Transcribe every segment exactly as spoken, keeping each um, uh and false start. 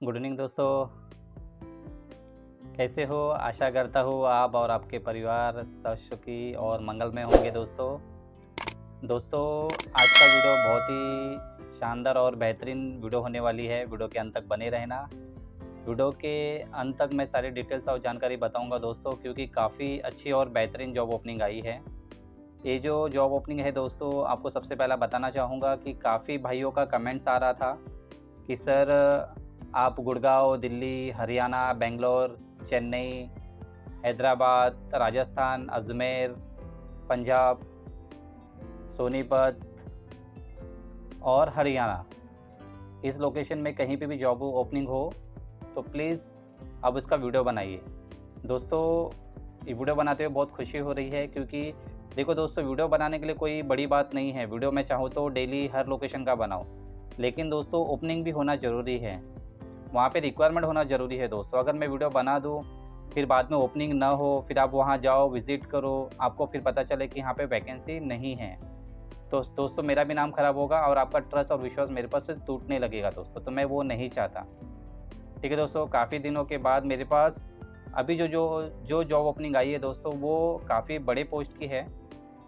Good evening दोस्तों, कैसे हो? आशा करता हूँ आप और आपके परिवार सब सुखी और मंगलमय होंगे। दोस्तों दोस्तों आज का वीडियो बहुत ही शानदार और बेहतरीन वीडियो होने वाली है। वीडियो के अंत तक बने रहना। वीडियो के अंत तक मैं सारी डिटेल्स और जानकारी बताऊंगा दोस्तों, क्योंकि काफ़ी अच्छी और बेहतरीन जॉब ओपनिंग आई है। ये जो जॉब ओपनिंग है दोस्तों, आपको सबसे पहला बताना चाहूँगा कि काफ़ी भाइयों का कमेंट्स आ रहा था कि सर आप गुड़गांव, दिल्ली, हरियाणा, बेंगलोर, चेन्नई, हैदराबाद, राजस्थान, अजमेर, पंजाब, सोनीपत और हरियाणा, इस लोकेशन में कहीं पे भी जॉब ओपनिंग हो तो प्लीज़ अब इसका वीडियो बनाइए। दोस्तों ये वीडियो बनाते हुए बहुत खुशी हो रही है, क्योंकि देखो दोस्तों, वीडियो बनाने के लिए कोई बड़ी बात नहीं है। वीडियो मैं चाहूँ तो डेली हर लोकेशन का बनाऊँ, लेकिन दोस्तों ओपनिंग भी होना ज़रूरी है, वहाँ पे रिक्वायरमेंट होना ज़रूरी है। दोस्तों अगर मैं वीडियो बना दूँ फिर बाद में ओपनिंग ना हो, फिर आप वहाँ जाओ, विज़िट करो, आपको फिर पता चले कि यहाँ पे वैकेंसी नहीं है, तो दोस्तों मेरा भी नाम ख़राब होगा और आपका ट्रस्ट और विश्वास मेरे पास से टूटने लगेगा दोस्तों, तो मैं वो नहीं चाहता। ठीक है दोस्तों, काफ़ी दिनों के बाद मेरे पास अभी जो जो जो जॉब ओपनिंग आई है दोस्तों, वो काफ़ी बड़े पोस्ट की है।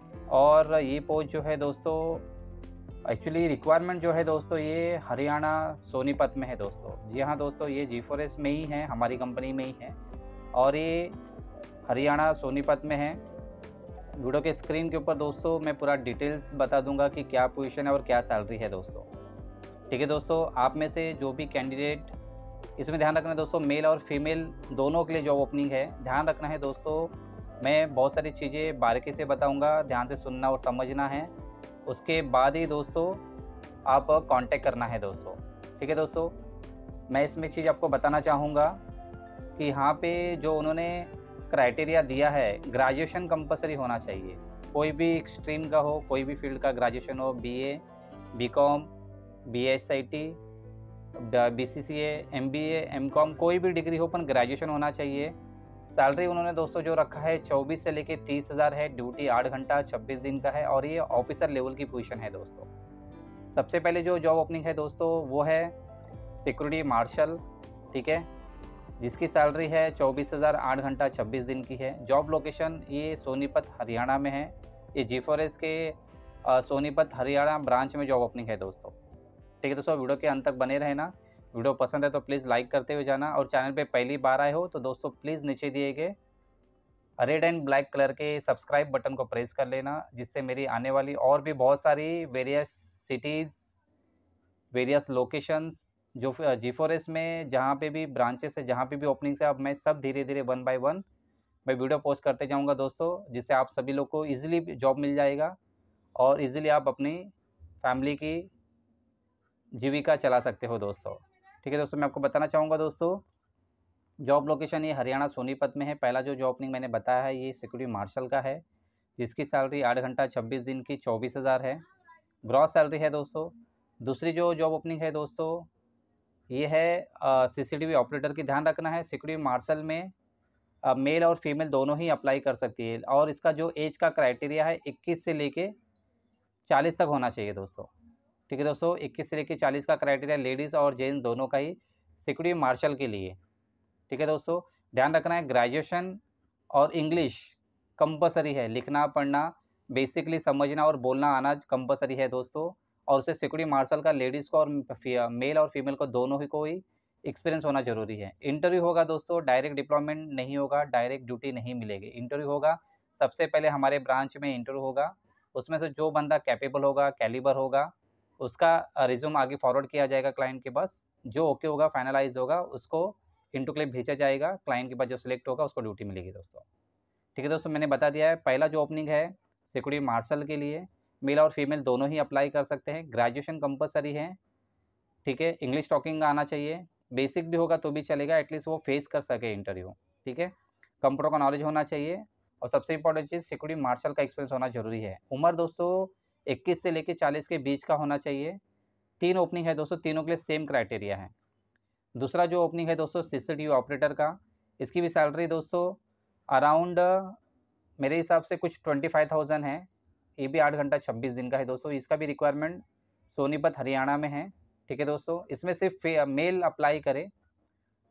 और ये पोस्ट जो है दोस्तों, एक्चुअली रिक्वायरमेंट जो है दोस्तों, ये हरियाणा सोनीपत में है दोस्तों। जी हाँ दोस्तों, ये जी फोर एस में ही है, हमारी कंपनी में ही है, और ये हरियाणा सोनीपत में है। वीडियो के स्क्रीन के ऊपर दोस्तों मैं पूरा डिटेल्स बता दूंगा कि क्या पोजीशन है और क्या सैलरी है दोस्तों। ठीक है दोस्तों, आप में से जो भी कैंडिडेट, इसमें ध्यान रखना है दोस्तों, मेल और फीमेल दोनों के लिए जॉब ओपनिंग है। ध्यान रखना है दोस्तों, मैं बहुत सारी चीज़ें बारीकी से बताऊंगा, ध्यान से सुनना और समझना है, उसके बाद ही दोस्तों आप कांटेक्ट करना है दोस्तों। ठीक है दोस्तों, मैं इसमें एक चीज़ आपको बताना चाहूँगा कि यहाँ पे जो उन्होंने क्राइटेरिया दिया है, ग्रेजुएशन कंपलसरी होना चाहिए। कोई भी स्ट्रीम का हो, कोई भी फील्ड का ग्रेजुएशन हो, BA, BCom, BSIT, BCCA, MBA, MCom, कोई भी डिग्री हो पर ग्रेजुएशन होना चाहिए। सैलरी उन्होंने दोस्तों जो रखा है चौबीस से लेके तीस हज़ार है। ड्यूटी आठ घंटा छब्बीस दिन का है, और ये ऑफिसर लेवल की पोजीशन है दोस्तों। सबसे पहले जो जॉब ओपनिंग है दोस्तों, वो है सिक्योरिटी मार्शल। ठीक है, जिसकी सैलरी है चौबीस हज़ार, आठ घंटा छब्बीस दिन की है। जॉब लोकेशन ये सोनीपत हरियाणा में है। ये जी फोर एस के आ, सोनीपत हरियाणा ब्रांच में जॉब ओपनिंग है दोस्तों। ठीक है दोस्तों, वीडियो के अंत तक बने रहना। वीडियो पसंद है तो प्लीज़ लाइक करते हुए जाना, और चैनल पे पहली बार आए हो तो दोस्तों प्लीज़ नीचे दिए गए रेड एंड ब्लैक कलर के सब्सक्राइब बटन को प्रेस कर लेना, जिससे मेरी आने वाली और भी बहुत सारी वेरियस सिटीज़, वेरियस लोकेशंस जो जी फोर एस में जहाँ पे भी ब्रांचेस है, जहाँ पे भी ओपनिंग्स है, अब मैं सब धीरे धीरे वन बाय वन मैं वीडियो पोस्ट करते जाऊँगा दोस्तों, जिससे आप सभी लोग को ईजिली जॉब मिल जाएगा और ईजिली आप अपनी फैमिली की जीविका चला सकते हो दोस्तों। ठीक है दोस्तों, मैं आपको बताना चाहूँगा दोस्तों, जॉब लोकेशन ये हरियाणा सोनीपत में है। पहला जो जॉब ओपनिंग मैंने बताया है ये सिक्योरिटी मार्शल का है, जिसकी सैलरी आठ घंटा छब्बीस दिन की चौबीस हज़ार है, ग्रॉस सैलरी है दोस्तों। दूसरी जो जॉब ओपनिंग है दोस्तों, ये है सीसीटीवी ऑपरेटर की। ध्यान रखना है, सिक्योरिटी मार्शल में आ, मेल और फीमेल दोनों ही अप्लाई कर सकती है, और इसका जो एज का क्राइटेरिया है इक्कीस से लेके चालीस तक होना चाहिए दोस्तों। ठीक है दोस्तों, इक्कीस से लेके चालीस का क्राइटेरिया लेडीज़ और जेंट्स दोनों का ही सिक्योरिटी मार्शल के लिए। ठीक है दोस्तों, ध्यान रखना है, ग्रेजुएशन और इंग्लिश कंपलसरी है। लिखना पढ़ना बेसिकली समझना और बोलना आना कंपलसरी है दोस्तों, और उसे सिक्योरिटी मार्शल का लेडीज़ को और मेल और फीमेल को दोनों ही को ही एक्सपीरियंस होना ज़रूरी है। इंटरव्यू होगा दोस्तों, डायरेक्ट डिप्लॉयमेंट नहीं होगा, डायरेक्ट ड्यूटी नहीं मिलेगी। इंटरव्यू होगा, सबसे पहले हमारे ब्रांच में इंटरव्यू होगा, उसमें से जो बंदा कैपेबल होगा, कैलिबर होगा, उसका रिज्यूम आगे फॉरवर्ड किया जाएगा क्लाइंट के पास। जो ओके होगा, फाइनलाइज होगा, उसको इंटरव्यू के लिए भेजा जाएगा। क्लाइंट के पास जो सिलेक्ट होगा उसको ड्यूटी मिलेगी दोस्तों। ठीक है दोस्तों, मैंने बता दिया है, पहला जो ओपनिंग है सिक्योरिटी मार्शल के लिए, मेल और फीमेल दोनों ही अप्लाई कर सकते हैं। ग्रेजुएशन कंपलसरी है। ठीक है, इंग्लिश टॉकिंग आना चाहिए, बेसिक भी होगा तो भी चलेगा, एटलीस्ट वो फेस कर सके इंटरव्यू। ठीक है, कंप्यूटर का नॉलेज होना चाहिए, और सबसे इंपॉर्टेंट चीज़ सिक्योरिटी मार्शल का एक्सपीरियंस होना जरूरी है। उम्र दोस्तों इक्कीस से लेकर चालीस के बीच का होना चाहिए। तीन ओपनिंग है दोस्तों, तीनों के लिए सेम क्राइटेरिया है। दूसरा जो ओपनिंग है दोस्तों सीसीटीवी ऑपरेटर का, इसकी भी सैलरी दोस्तों अराउंड मेरे हिसाब से कुछ ट्वेंटी फाइव थाउजेंड है। ये भी आठ घंटा छब्बीस दिन का है दोस्तों। इसका भी रिक्वायरमेंट सोनीपत हरियाणा में है। ठीक है दोस्तों, इसमें सिर्फ मेल अप्लाई करे,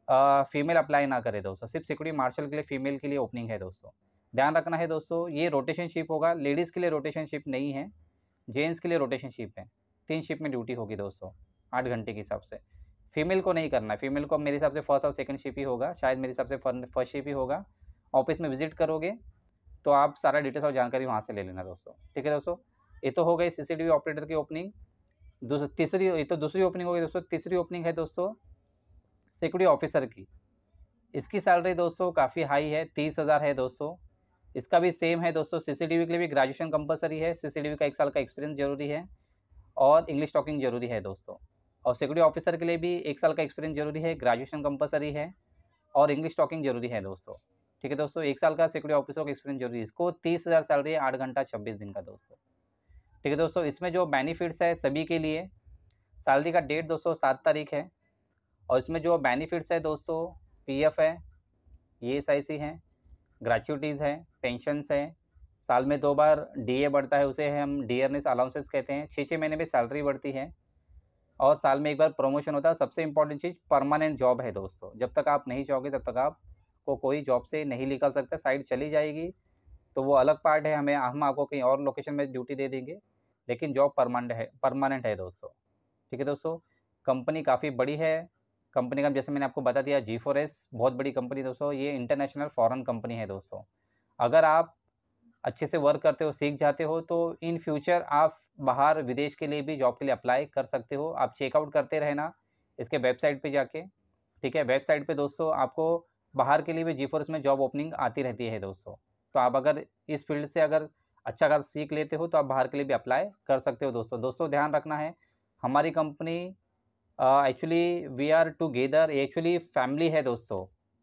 फीमेल अप्लाई ना करे दोस्तों, सिर्फ सिक्योरिटी मार्शल के लिए फीमेल के लिए ओपनिंग है दोस्तों। ध्यान रखना है दोस्तों, ये रोटेशन शिप होगा, लेडीज़ के लिए रोटेशन शिप नहीं है, जेंट्स के लिए रोटेशन शिप है। तीन शिप में ड्यूटी होगी दोस्तों, आठ घंटे के हिसाब से। फीमेल को नहीं करना है, फीमेल को मेरे हिसाब से फर्स्ट और सेकंड शिप ही होगा, शायद मेरे हिसाब से फर्स्ट शिप ही होगा। ऑफिस में विजिट करोगे तो आप सारा डिटेल्स और जानकारी वहाँ से ले लेना दोस्तों। ठीक है दोस्तों, ये तो हो गई सीसीटीवी ऑपरेटर की ओपनिंग। दूसरी तीसरी ये तो दूसरी ओपनिंग हो गई दोस्तों। तीसरी ओपनिंग है दोस्तों सिक्योरिटी ऑफिसर की। इसकी सैलरी दोस्तों काफ़ी हाई है, तीस हज़ार है दोस्तों। इसका भी सेम है दोस्तों, सीसीटीवी के लिए भी ग्रेजुएशन कंपलसरी है, सीसीटीवी का एक साल का एक्सपीरियंस जरूरी है और इंग्लिश टॉकिंग जरूरी है दोस्तों। और सिक्योरिटी ऑफिसर के लिए भी एक साल का एक्सपीरियंस जरूरी है, ग्रेजुएशन कंपलसरी है और इंग्लिश टॉकिंग जरूरी है दोस्तों। ठीक है दोस्तों, एक साल का सिक्योरिटी ऑफिसर का एक्सपीरियंस जरूरी है। इसको तीस हज़ार सैलरी है, आठ घंटा छब्बीस दिन का दोस्तों। ठीक है दोस्तों, इसमें जो बेनिफिट्स है सभी के लिए, सैलरी का डेट दोस्तों सात तारीख है और इसमें जो बेनिफिट्स है दोस्तों, पीएफ है, ईएसआईसी है, ग्रेचुइटीज़ है, पेंशन्स है, साल में दो बार डीए बढ़ता है, उसे हम डियरनेस अलाउंसेस कहते हैं, छः छः महीने में सैलरी बढ़ती है और साल में एक बार प्रमोशन होता है। सबसे इंपॉर्टेंट चीज़ परमानेंट जॉब है दोस्तों, जब तक आप नहीं चाहोगे तब तक आपको कोई जॉब से नहीं निकल सकता। साइड चली जाएगी तो वो अलग पार्ट है, हमें हम आपको कहीं और लोकेशन में ड्यूटी दे देंगे, लेकिन जॉब परमानेंट है, परमानेंट है दोस्तों। ठीक है दोस्तों, कंपनी काफ़ी बड़ी है। कंपनी का जैसे मैंने आपको बता दिया, जी फोर एस बहुत बड़ी कंपनी दोस्तों, ये इंटरनेशनल फॉरेन कंपनी है दोस्तों। अगर आप अच्छे से वर्क करते हो, सीख जाते हो, तो इन फ्यूचर आप बाहर विदेश के लिए भी जॉब के लिए अप्लाई कर सकते हो। आप चेकआउट करते रहना इसके वेबसाइट पे जाके। ठीक है, वेबसाइट पे दोस्तों आपको बाहर के लिए भी जी फोर एस में जॉब ओपनिंग आती रहती है दोस्तों। तो आप अगर इस फील्ड से अगर अच्छा खासा सीख लेते हो तो आप बाहर के लिए भी अप्लाई कर सकते हो दोस्तों। दोस्तों ध्यान रखना है, हमारी company actually we are together, actually family है दोस्तों।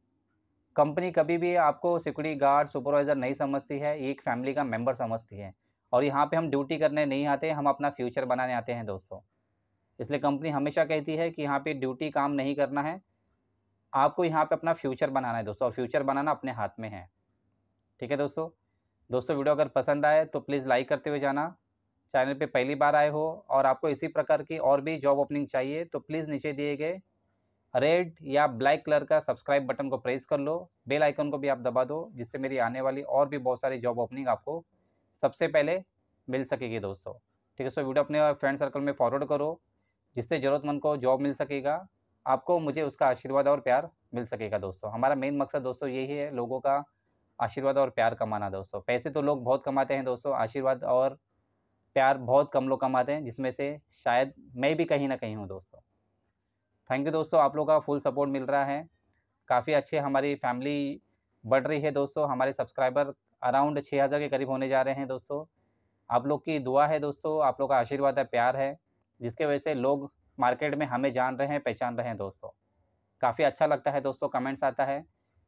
कंपनी कभी भी आपको सिक्योरिटी गार्ड सुपरवाइज़र नहीं समझती है, ये एक फैमिली का मेंबर समझती है। और यहाँ पे हम ड्यूटी करने नहीं आते, हम अपना फ्यूचर बनाने आते हैं दोस्तों। इसलिए कंपनी हमेशा कहती है कि यहाँ पे ड्यूटी काम नहीं करना है, आपको यहाँ पे अपना फ्यूचर बनाना है दोस्तों, और फ्यूचर बनाना अपने हाथ में है। ठीक है दोस्तों, दोस्तों वीडियो अगर पसंद आए तो प्लीज़ लाइक करते हुए जाना। चैनल पे पहली बार आए हो और आपको इसी प्रकार की और भी जॉब ओपनिंग चाहिए तो प्लीज़ नीचे दिए गए रेड या ब्लैक कलर का सब्सक्राइब बटन को प्रेस कर लो, बेल आइकन को भी आप दबा दो, जिससे मेरी आने वाली और भी बहुत सारी जॉब ओपनिंग आपको सबसे पहले मिल सकेगी दोस्तों। ठीक है, सो वीडियो अपने फ्रेंड सर्कल में फॉरवर्ड करो, जिससे ज़रूरतमंद को जॉब मिल सकेगा, आपको मुझे उसका आशीर्वाद और प्यार मिल सकेगा दोस्तों। हमारा मेन मकसद दोस्तों यही है, लोगों का आशीर्वाद और प्यार कमाना दोस्तों। पैसे तो लोग बहुत कमाते हैं दोस्तों, आशीर्वाद और प्यार बहुत कम लोग कमाते हैं, जिसमें से शायद मैं भी कहीं ना कहीं हूँ दोस्तों। थैंक यू दोस्तों, आप लोगों का फुल सपोर्ट मिल रहा है, काफ़ी अच्छे हमारी फैमिली बढ़ रही है दोस्तों। हमारे सब्सक्राइबर अराउंड छः हज़ार के करीब होने जा रहे हैं दोस्तों। आप लोग की दुआ है दोस्तों, आप लोग का आशीर्वाद है, प्यार है, जिसके वजह से लोग मार्केट में हमें जान रहे हैं, पहचान रहे हैं दोस्तों। काफ़ी अच्छा लगता है दोस्तों, कमेंट्स आता है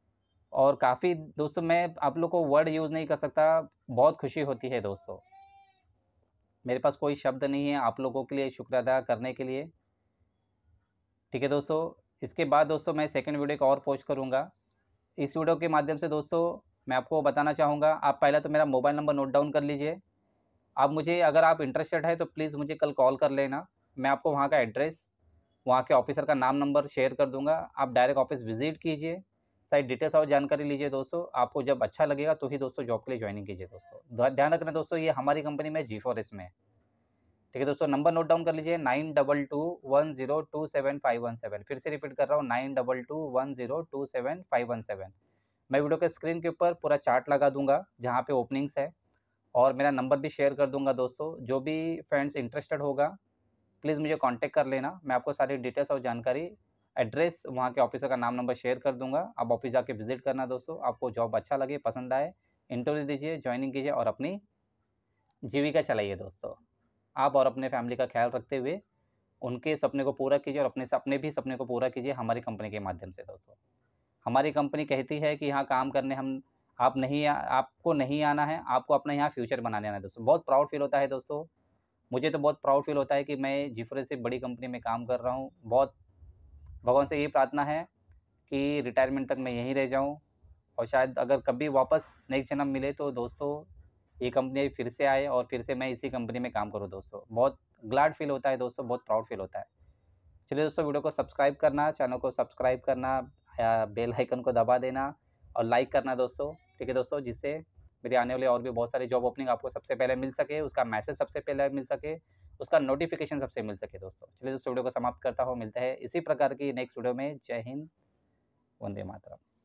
और काफ़ी दोस्तों मैं आप लोग को वर्ड यूज़ नहीं कर सकता, बहुत खुशी होती है दोस्तों। मेरे पास कोई शब्द नहीं है आप लोगों के लिए शुक्र अदा करने के लिए। ठीक है दोस्तों, इसके बाद दोस्तों मैं सेकंड वीडियो का और पोस्ट करूँगा। इस वीडियो के माध्यम से दोस्तों मैं आपको बताना चाहूँगा, आप पहले तो मेरा मोबाइल नंबर नोट डाउन कर लीजिए। आप मुझे अगर आप इंटरेस्टेड है तो प्लीज़ मुझे कल कॉल कर लेना, मैं आपको वहाँ का एड्रेस, वहाँ के ऑफिसर का नाम नंबर शेयर कर दूँगा। आप डायरेक्ट ऑफिस विजिट कीजिए, सारी डिटेल्स और जानकारी लीजिए दोस्तों। आपको जब अच्छा लगेगा तो ही दोस्तों जॉब के लिए ज्वाइनिंग कीजिए दोस्तों। ध्यान रखना दोस्तों, ये हमारी कंपनी में जी फोर एस में। ठीक है दोस्तों, नंबर नोट डाउन कर लीजिए, nine double two one zero two seven five one seven. फिर से रिपीट कर रहा हूँ, nine double two one zero two seven five one seven. मैं वीडियो के स्क्रीन के ऊपर पूरा चार्ट लगा दूंगा जहाँ पे ओपनिंग्स है, और मेरा नंबर भी शेयर कर दूंगा दोस्तों। जो भी फ्रेंड्स इंटरेस्टेड होगा प्लीज़ मुझे कांटेक्ट कर लेना, मैं आपको सारी डिटेल्स और जानकारी, एड्रेस, वहाँ के ऑफिसर का नाम नंबर शेयर कर दूंगा। आप ऑफिस जाके विजिट करना दोस्तों। आपको जॉब अच्छा लगे, पसंद आए, इंटरव्यू दीजिए, ज्वाइनिंग कीजिए और अपनी जीविका चलाइए दोस्तों। आप और अपने फैमिली का ख्याल रखते हुए उनके सपने को पूरा कीजिए और अपने अपने भी सपने को पूरा कीजिए हमारी कंपनी के माध्यम से दोस्तों। हमारी कंपनी कहती है कि यहाँ काम करने हम आप नहीं आ, आपको नहीं आना है, आपको अपना यहाँ फ्यूचर बनाने आना है दोस्तों। बहुत प्राउड फील होता है दोस्तों, मुझे तो बहुत प्राउड फील होता है कि मैं जी फोर एस से बड़ी कंपनी में काम कर रहा हूँ। बहुत भगवान से यही प्रार्थना है कि रिटायरमेंट तक मैं यहीं रह जाऊँ, और शायद अगर कभी वापस नेक्स्ट जन्म मिले तो दोस्तों ये कंपनी फिर से आए और फिर से मैं इसी कंपनी में काम करूँ दोस्तों। बहुत ग्लैड फील होता है दोस्तों, बहुत प्राउड फील होता है। चलिए दोस्तों, वीडियो को सब्सक्राइब करना, चैनल को सब्सक्राइब करना, बेल आइकन को दबा देना और लाइक करना दोस्तों, ठीक है दोस्तों, जिससे मेरे आने वाले और भी बहुत सारे जॉब ओपनिंग आपको सबसे पहले मिल सके, उसका मैसेज सबसे पहले मिल सके, उसका नोटिफिकेशन सबसे मिल सके दोस्तों। चलिए दोस्तों वीडियो को समाप्त करता हूँ, मिलते हैं इसी प्रकार की नेक्स्ट वीडियो में। जय हिंद, वंदे मातरम।